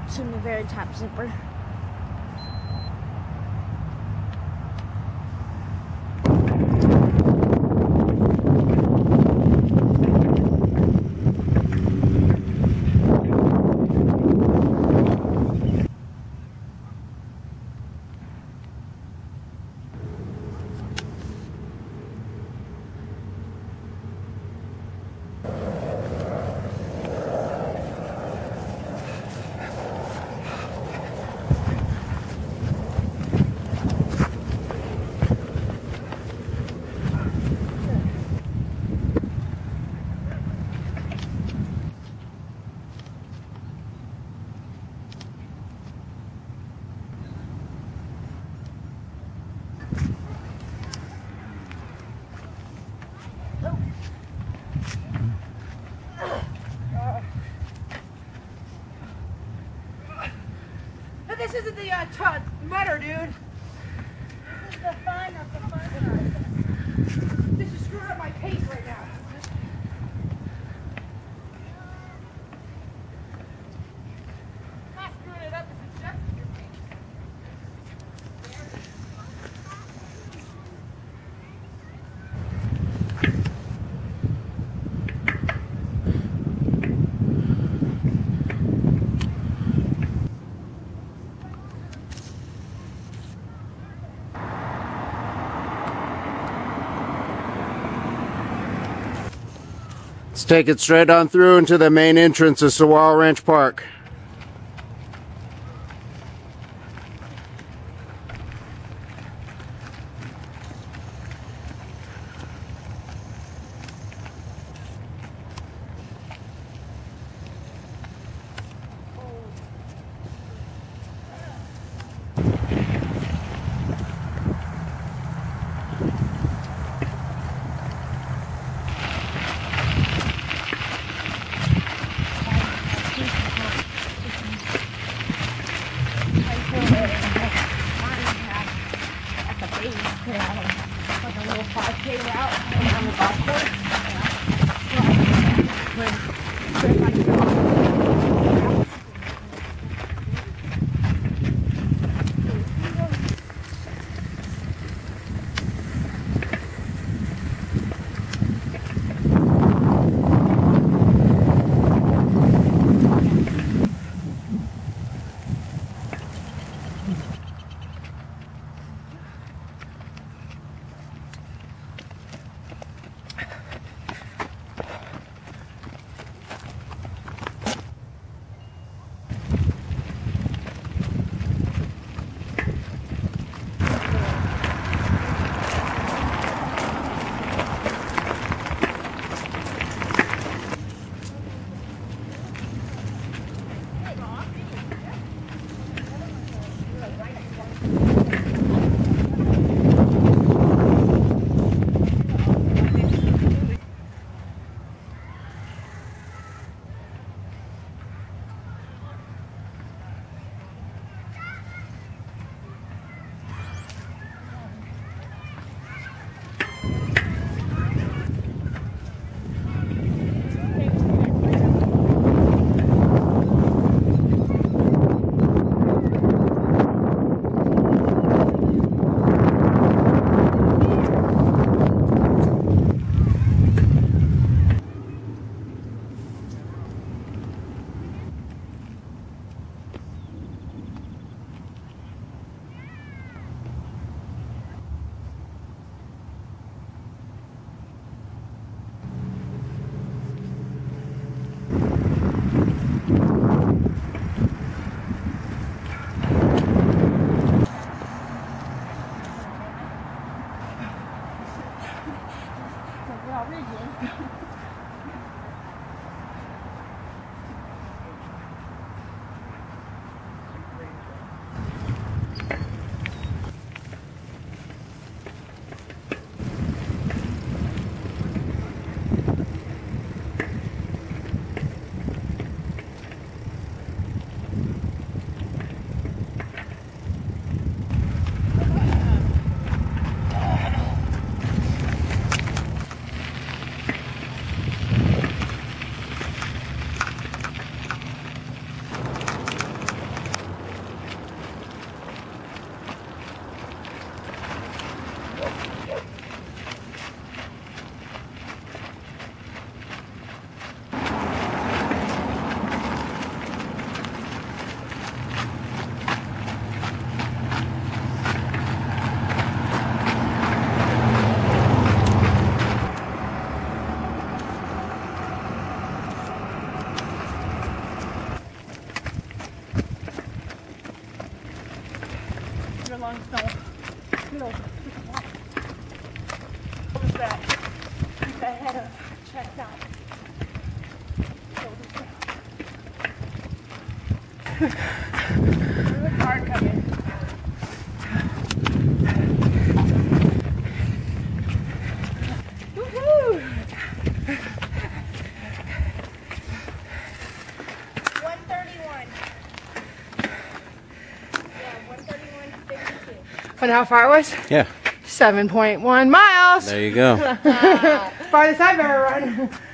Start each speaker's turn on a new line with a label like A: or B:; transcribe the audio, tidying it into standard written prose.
A: in the very top zipper.
B: This isn't the mutter, dude.
A: This is the fun of the fun.
B: This is screwing up my pace right now. Not screwing it up, it's adjusting your pace.
C: Let's take it straight on through into the main entrance of Saguaro Ranch Park.
A: Like a little 5K route around the golf course.
B: long snow. What was that?
A: Keep ahead of checked out.
B: There's a car coming. Woohoo!
A: 131. Yeah, 131.52.
B: Wonder how far it was?
C: Yeah.
B: 7.1 miles.
C: There you go.
B: Farthest I've ever run.